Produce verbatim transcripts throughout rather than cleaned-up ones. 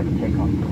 prepare to take off.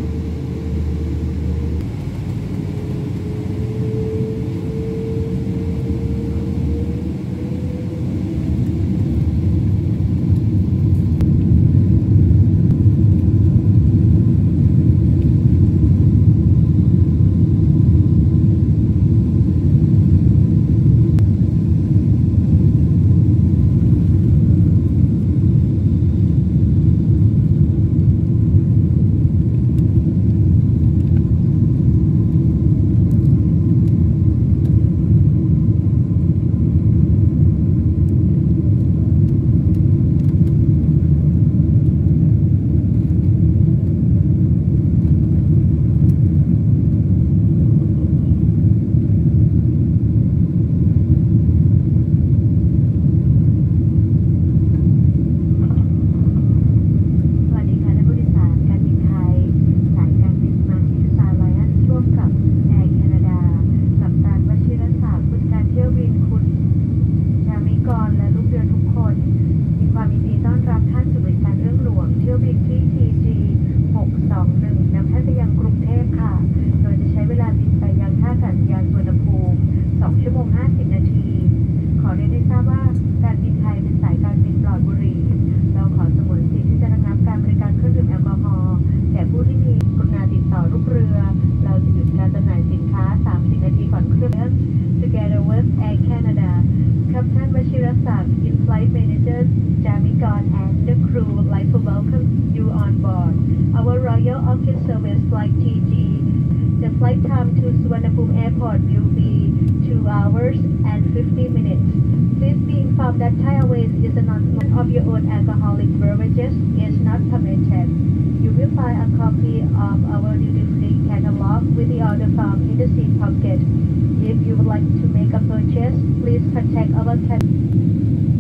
Airport will be two hours and fifteen minutes. Please be informed that Thai Airways is a non-smoker of your own alcoholic beverages is not permitted. You will find a copy of our duty-free catalog with the order form in the seat pocket. If you would like to make a purchase, please contact our catalog.